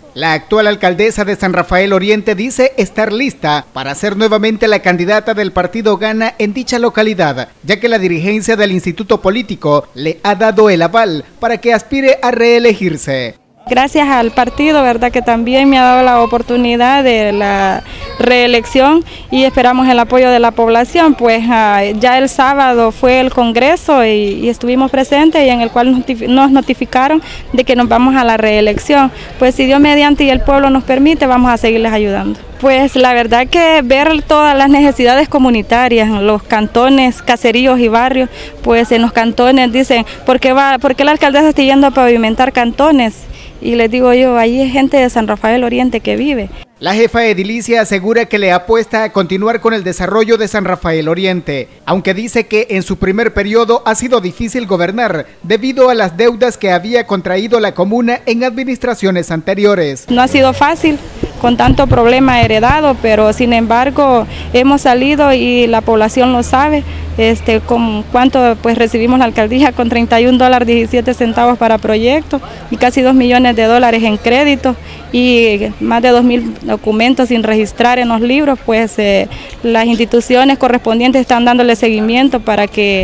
La actual alcaldesa de San Rafael Oriente dice estar lista para ser nuevamente la candidata del partido Gana en dicha localidad, ya que la dirigencia del instituto político le ha dado el aval para que aspire a reelegirse. Gracias al partido, verdad que también me ha dado la oportunidad de la reelección y esperamos el apoyo de la población, pues ya el sábado fue el congreso y estuvimos presentes, y en el cual nos notificaron de que nos vamos a la reelección. Pues si Dios mediante y el pueblo nos permite, vamos a seguirles ayudando. Pues la verdad que ver todas las necesidades comunitarias en los cantones, caseríos y barrios, pues en los cantones dicen, ¿por qué la alcaldesa está yendo a pavimentar cantones? Y les digo yo, ahí hay gente de San Rafael Oriente que vive. La jefa edilicia asegura que le apuesta a continuar con el desarrollo de San Rafael Oriente, aunque dice que en su primer periodo ha sido difícil gobernar debido a las deudas que había contraído la comuna en administraciones anteriores. No ha sido fácil, con tanto problema heredado, pero sin embargo hemos salido y la población lo sabe. Con cuánto pues recibimos la alcaldía, con $31.17 para proyectos y casi $2 millones en crédito y más de 2.000 documentos sin registrar en los libros. Pues las instituciones correspondientes están dándole seguimiento para que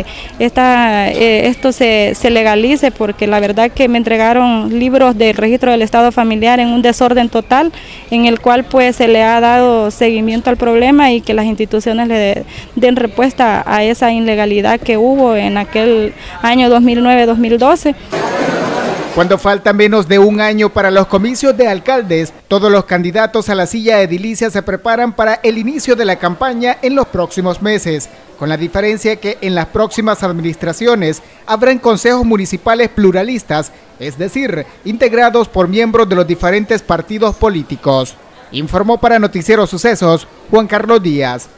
esto se legalice, porque la verdad que me entregaron libros del registro del estado familiar en un desorden total, en el cual pues se le ha dado seguimiento al problema y que las instituciones le den respuesta a esa ilegalidad que hubo en aquel año 2009-2012. Cuando falta menos de un año para los comicios de alcaldes, todos los candidatos a la silla edilicia se preparan para el inicio de la campaña en los próximos meses, con la diferencia que en las próximas administraciones habrán consejos municipales pluralistas, es decir, integrados por miembros de los diferentes partidos políticos. Informó para Noticiero Sucesos, Juan Carlos Díaz.